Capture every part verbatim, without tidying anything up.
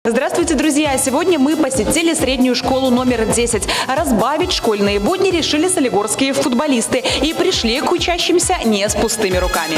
Здравствуйте, друзья! Сегодня мы посетили среднюю школу номер десять. Разбавить школьные будни решили солигорские футболисты и пришли к учащимся не с пустыми руками.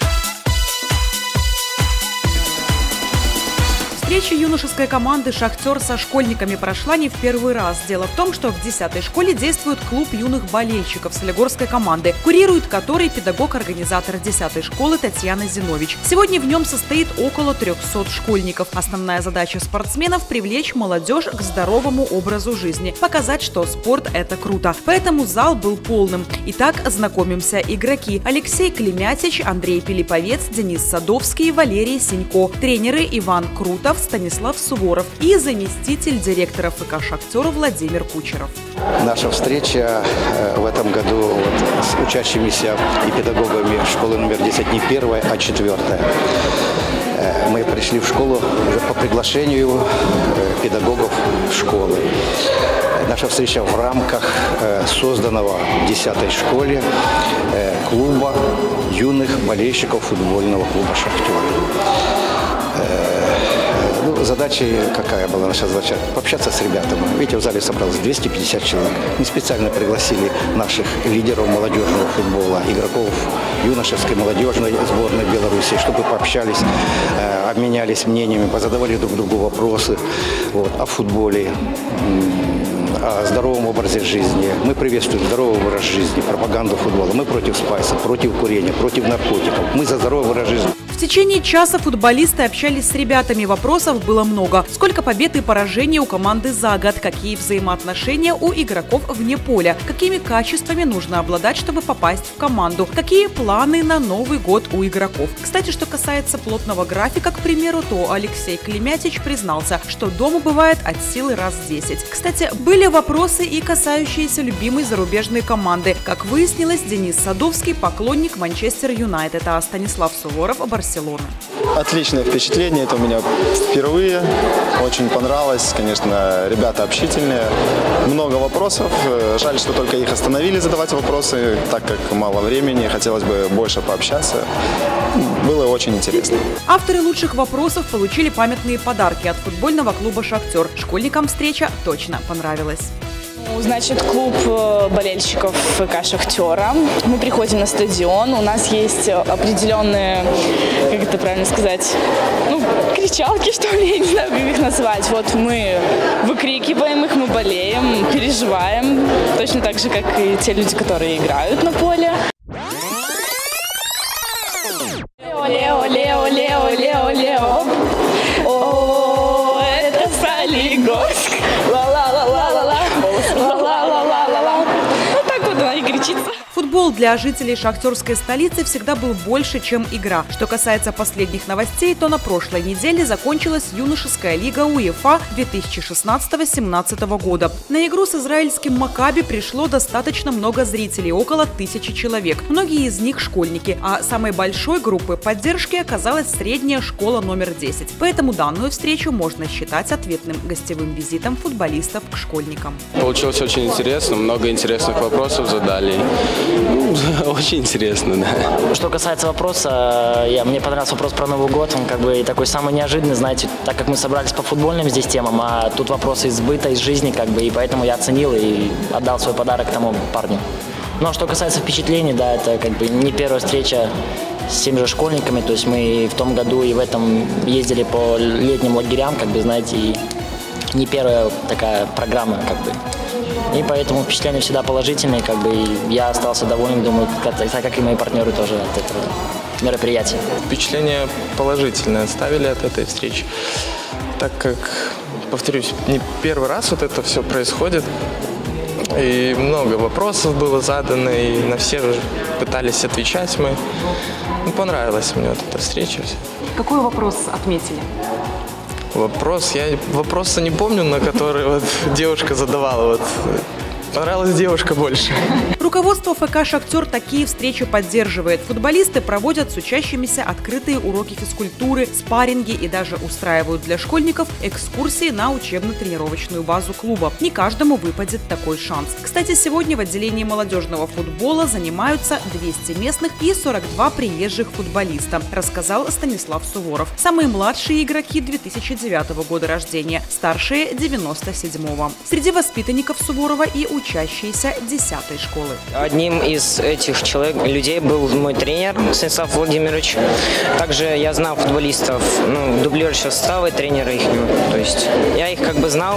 Встреча юношеской команды «Шахтер» со школьниками прошла не в первый раз. Дело в том, что в десятой школе действует клуб юных болельщиков солигорской команды, курирует который педагог-организатор десятой школы Татьяна Зинович. Сегодня в нем состоит около трёхсот школьников. Основная задача спортсменов – привлечь молодежь к здоровому образу жизни, показать, что спорт – это круто. Поэтому зал был полным. Итак, знакомимся. Игроки: Алексей Клемятич, Андрей Пилиповец, Денис Садовский, Валерий Синько. Тренеры: Иван Крутов, Станислав Суворов и заместитель директора ФК «Шахтер» Владимир Кучеров. Наша встреча в этом году вот с учащимися и педагогами школы номер десять не первая, а четвертая. Мы пришли в школу уже по приглашению педагогов школы. Наша встреча в рамках созданного в десятой школе клуба юных болельщиков футбольного клуба «Шахтер». Ну, задача какая была наша задача? Пообщаться с ребятами. Видите, в зале собралось двести пятьдесят человек. Мы специально пригласили наших лидеров молодежного футбола, игроков юношеской молодежной сборной Беларуси, чтобы пообщались, э, обменялись мнениями, позадавали друг другу вопросы вот, о футболе, о здоровом образе жизни. Мы приветствуем здоровый образ жизни, пропаганду футбола. Мы против спайса, против курения, против наркотиков. Мы за здоровый образ жизни. В течение часа футболисты общались с ребятами. Вопросов было много. Сколько побед и поражений у команды за год? Какие взаимоотношения у игроков вне поля? Какими качествами нужно обладать, чтобы попасть в команду? Какие планы на Новый год у игроков? Кстати, что касается плотного графика, к примеру, то Алексей Клемятич признался, что дома бывает от силы раз десять. Кстати, были вопросы и касающиеся любимой зарубежной команды. Как выяснилось, Денис Садовский – поклонник Манчестер Юнайтед, а Станислав Суворов – Барселоны. Отличное впечатление, это у меня впервые, очень понравилось, конечно, ребята общительные, много вопросов, жаль, что только их остановили задавать вопросы, так как мало времени, хотелось бы больше пообщаться, было очень интересно. Авторы лучших вопросов получили памятные подарки от футбольного клуба «Шахтер». Школьникам встреча точно понравилась. Значит, клуб болельщиков ФК «Шахтера». Мы приходим на стадион, у нас есть определенные, как это правильно сказать, ну, кричалки, что ли, я не знаю, как их назвать. Вот мы выкрикиваем их, мы болеем, переживаем, точно так же, как и те люди, которые играют на поле. Лео, Лео, Лео, Лео, Лео. О, это Солигорск. Футбол для жителей шахтерской столицы всегда был больше, чем игра. Что касается последних новостей, то на прошлой неделе закончилась юношеская лига УЕФА две тысячи шестнадцатого — две тысячи семнадцатого года. На игру с израильским Макаби пришло достаточно много зрителей, около тысячи человек. Многие из них школьники, а самой большой группой поддержки оказалась средняя школа номер десять. Поэтому данную встречу можно считать ответным гостевым визитом футболистов к школьникам. Получилось очень интересно, много интересных вопросов задали. Ну, очень интересно, да. Что касается вопроса, я, мне понравился вопрос про Новый год. Он как бы такой самый неожиданный, знаете, так как мы собрались по футбольным здесь темам, а тут вопросы из быта, из жизни, как бы, и поэтому я оценил и отдал свой подарок тому парню. Но что касается впечатлений, да, это как бы не первая встреча с теми же школьниками, то есть мы в том году и в этом ездили по летним лагерям, как бы, знаете, и не первая такая программа, как бы. И поэтому впечатления всегда положительные, как бы, и я остался доволен, думаю, так как и мои партнеры тоже от этого мероприятия. Впечатления положительные оставили от этой встречи, так как, повторюсь, не первый раз вот это все происходит, и много вопросов было задано, и на все пытались отвечать мы. Ну, понравилась мне вот эта встреча. Какой вопрос отметили? Вопрос, я вопроса не помню, на который вот девушка задавала. Вот Понравилась девушка больше. Руководство ФК «Шахтер» такие встречи поддерживает. Футболисты проводят с учащимися открытые уроки физкультуры, спарринги и даже устраивают для школьников экскурсии на учебно-тренировочную базу клуба. Не каждому выпадет такой шанс. Кстати, сегодня в отделении молодежного футбола занимаются двести местных и сорок два приезжих футболиста, рассказал Станислав Суворов. Самые младшие игроки две тысячи девятого года рождения, старшие девяносто седьмого. Среди воспитанников Суворова и учащиеся десятой школы. Одним из этих человек, людей был мой тренер Станислав Владимирович. Также я знал футболистов, ну, дублирующего состава и тренера их. То есть я их как бы знал,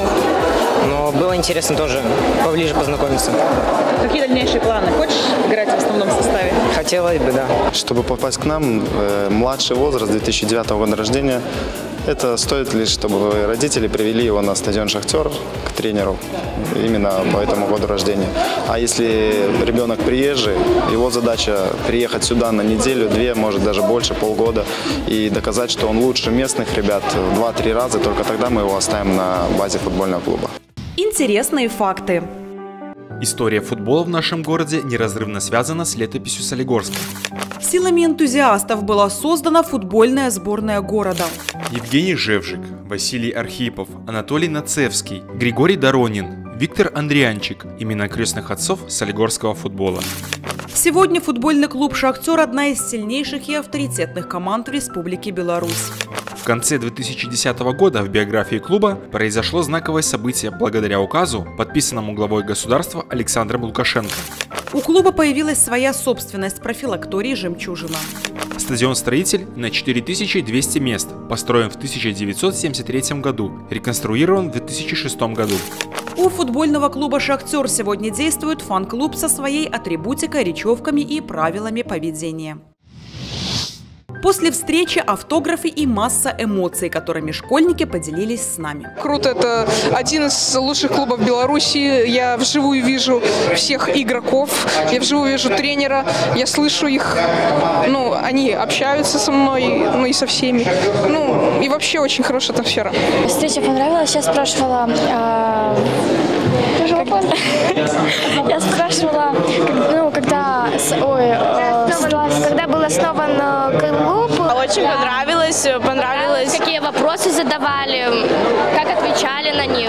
но было интересно тоже поближе познакомиться. Какие дальнейшие планы? Хочешь играть в основном составе? Хотелось бы, да. Чтобы попасть к нам, э, младший возраст две тысячи девятого года рождения, это стоит лишь, чтобы родители привели его на стадион «Шахтер» к тренеру именно по этому году рождения. А если ребенок приезжий, его задача приехать сюда на неделю, две, может даже больше, полгода, и доказать, что он лучше местных ребят в два-три раза, только тогда мы его оставим на базе футбольного клуба. Интересные факты. История футбола в нашем городе неразрывно связана с летописью Солигорска. Силами энтузиастов была создана футбольная сборная города. Евгений Жевжик, Василий Архипов, Анатолий Нацевский, Григорий Доронин, Виктор Андрианчик – имена крестных отцов солигорского футбола. Сегодня футбольный клуб «Шахтер» – одна из сильнейших и авторитетных команд в Республике Беларусь. В конце две тысячи десятого года в биографии клуба произошло знаковое событие благодаря указу, подписанному главой государства Александром Лукашенко. У клуба появилась своя собственность – профилакторий «Жемчужина». Стадион-строитель на четыре тысячи двести мест, построен в тысяча девятьсот семьдесят третьем году, реконструирован в две тысячи шестом году. У футбольного клуба «Шахтер» сегодня действует фан-клуб со своей атрибутикой, речевками и правилами поведения. После встречи автографы и масса эмоций, которыми школьники поделились с нами. Круто, это один из лучших клубов Беларуси. Я вживую вижу всех игроков, я вживую вижу тренера, я слышу их, ну, они общаются со мной, ну и со всеми. Ну, и вообще очень хорошая атмосфера. Встреча понравилась, я спрашивала... А... Я спрашивала, ну, когда, ой, когда был основан клуб. Очень понравилось, понравилось. Какие вопросы задавали, как отвечали на них.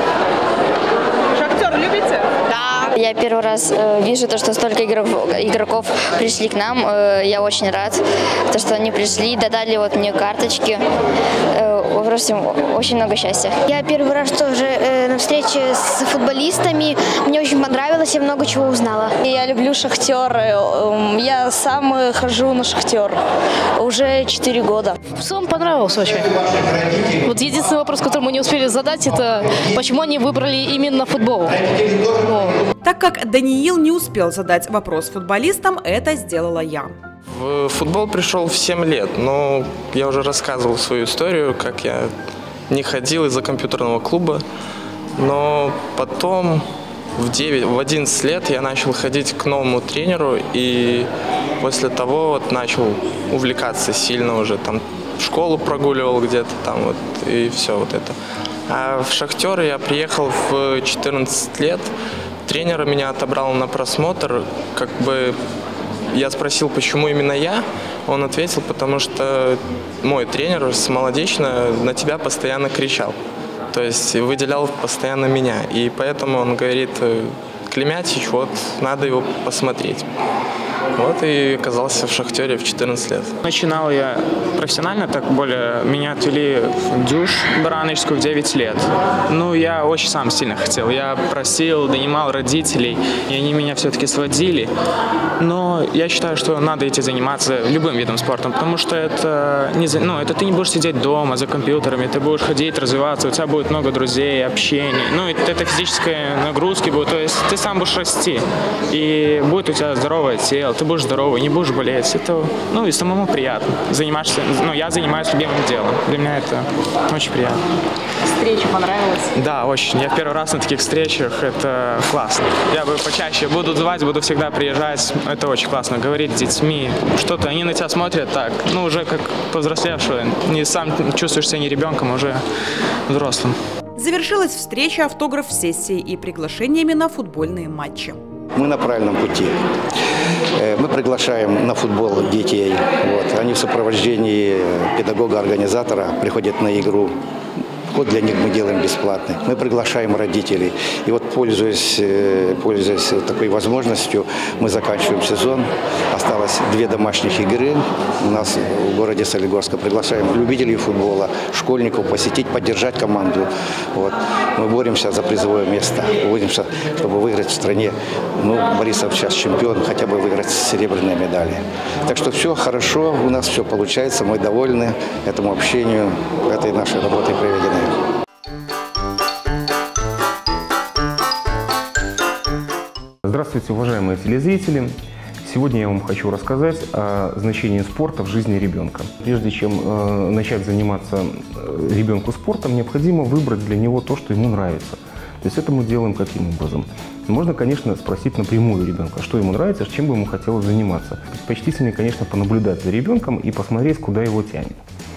«Шахтер» любите? Да. Я первый раз э, вижу то, что столько игроков, игроков пришли к нам. Э, я очень рад, то, что они пришли, додали вот мне карточки. Э, просто очень много счастья. Я первый раз тоже э, на встрече с футболистами. Мне очень понравилось, я много чего узнала. Я люблю «Шахтер». Я сам хожу на «Шахтер» уже четыре года. В целом понравилось очень. Вот единственный вопрос, который мы не успели задать, это почему они выбрали именно футбол. Так как Даниил не успел задать вопрос футболистам, это сделала я. В футбол пришел в семь лет, но я уже рассказывал свою историю, как я не ходил из-за компьютерного клуба, но потом в девять, в одиннадцать лет я начал ходить к новому тренеру, и после того вот начал увлекаться сильно уже, там школу прогуливал где-то там вот, и все вот это. А в «Шахтер» я приехал в четырнадцать лет, тренер меня отобрал на просмотр, как бы я спросил, почему именно я, он ответил, потому что мой тренер с молодечно на тебя постоянно кричал, то есть выделял постоянно меня, и поэтому он говорит: Клемятич, вот надо его посмотреть. Вот и оказался в «Шахтере» в четырнадцать лет. Начинал я профессионально, так более меня отвели в Дюш Бараночскую в девять лет. Ну, я очень сам сильно хотел. Я просил, донимал родителей, и они меня все-таки сводили. Но я считаю, что надо идти заниматься любым видом спорта, потому что это, не, ну, это ты не будешь сидеть дома за компьютерами, ты будешь ходить, развиваться, у тебя будет много друзей, общения. Ну, это физическая нагрузка будет, то есть ты сам будешь расти, и будет у тебя здоровое тело, ты будешь здоровый, не будешь болеть. Это, ну, и самому приятно. Занимаешься, ну, я занимаюсь любимым делом. Для меня это очень приятно. Встреча понравилась? Да, очень. Я в первый раз на таких встречах. Это классно. Я бы почаще буду звать, буду всегда приезжать. Это очень классно. Говорить с детьми. Что-то они на тебя смотрят так. Ну, уже как повзрослевший. Не сам чувствуешь себя не ребенком, а уже взрослым. Завершилась встреча автограф-сессией и приглашениями на футбольные матчи. Мы на правильном пути. Мы приглашаем на футбол детей. Вот. Они в сопровождении педагога-организатора приходят на игру. Вход для них мы делаем бесплатный. Мы приглашаем родителей. И вот, пользуясь, пользуясь такой возможностью, мы заканчиваем сезон. Осталось две домашних игры у нас в городе Солигорска. Приглашаем любителей футбола, школьников посетить, поддержать команду. Вот. Мы боремся за призовое место. Боремся, чтобы выиграть в стране. Ну, Борисов сейчас чемпион, хотя бы выиграть серебряные медали. Так что все хорошо, у нас все получается. Мы довольны этому общению, этой нашей работой проведенной. Здравствуйте, уважаемые телезрители! Сегодня я вам хочу рассказать о значении спорта в жизни ребенка. Прежде чем э, начать заниматься ребенку спортом, необходимо выбрать для него то, что ему нравится. То есть это мы делаем каким образом? Можно, конечно, спросить напрямую ребенка, что ему нравится, чем бы ему хотелось заниматься. Предпочтительнее, конечно, понаблюдать за ребенком и посмотреть, куда его тянет.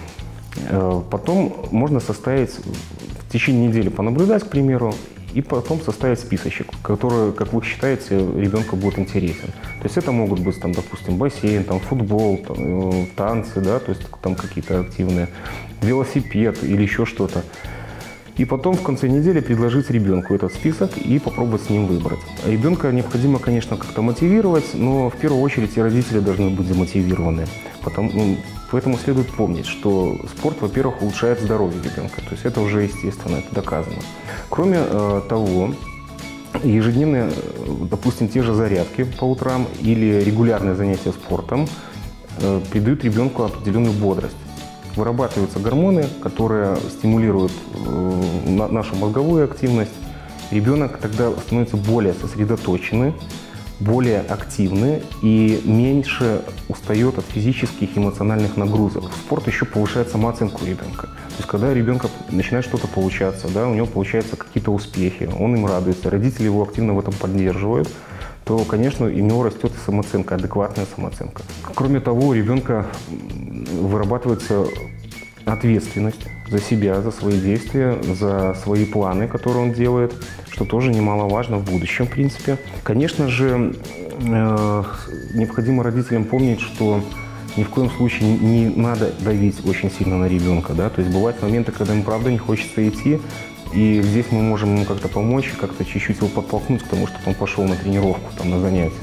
Потом можно составить, в течение недели понаблюдать, к примеру, и потом составить списочек, который, как вы считаете, ребенку будет интересен. То есть это могут быть, там, допустим, бассейн, там, футбол, там, танцы, да, то есть там какие-то активные, велосипед или еще что-то. И потом в конце недели предложить ребенку этот список и попробовать с ним выбрать. Ребенка необходимо, конечно, как-то мотивировать, но в первую очередь и родители должны быть замотивированы. Потому, ну, поэтому следует помнить, что спорт, во-первых, улучшает здоровье ребенка. То есть это уже естественно, это доказано. Кроме э, того, ежедневные, допустим, те же зарядки по утрам или регулярные занятия спортом э, придают ребенку определенную бодрость. Вырабатываются гормоны, которые стимулируют э, нашу мозговую активность. Ребенок тогда становится более сосредоточенный, более активный и меньше устает от физических и эмоциональных нагрузок. Спорт еще повышает самооценку ребенка. То есть когда ребенка начинает что-то получаться, да, у него получаются какие-то успехи, он им радуется, родители его активно в этом поддерживают, то, конечно, у него растет и самооценка, адекватная самооценка. Кроме того, у ребенка вырабатывается ответственность за себя, за свои действия, за свои планы, которые он делает, что тоже немаловажно в будущем, в принципе. Конечно же, э, необходимо родителям помнить, что ни в коем случае не надо давить очень сильно на ребенка, да, то есть бывают моменты, когда ему правда не хочется идти, и здесь мы можем ему как-то помочь, как-то чуть-чуть его подтолкнуть к тому, чтобы он пошел на тренировку, там, на занятия.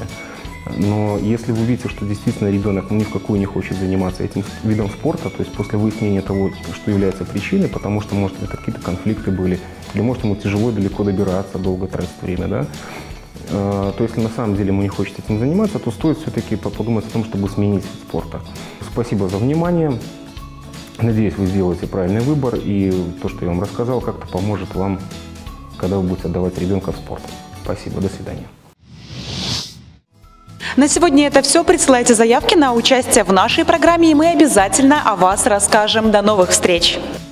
Но если вы видите, что действительно ребенок ни в какую не хочет заниматься этим видом спорта, то есть после выяснения того, что является причиной, потому что, может, это какие-то конфликты были, или, может, ему тяжело далеко добираться, долго тратить время, да, то если на самом деле ему не хочет этим заниматься, то стоит все-таки подумать о том, чтобы сменить вид спорта. Спасибо за внимание. Надеюсь, вы сделаете правильный выбор, и то, что я вам рассказал, как-то поможет вам, когда вы будете отдавать ребенка в спорт. Спасибо, до свидания. На сегодня это все. Присылайте заявки на участие в нашей программе, и мы обязательно о вас расскажем. До новых встреч!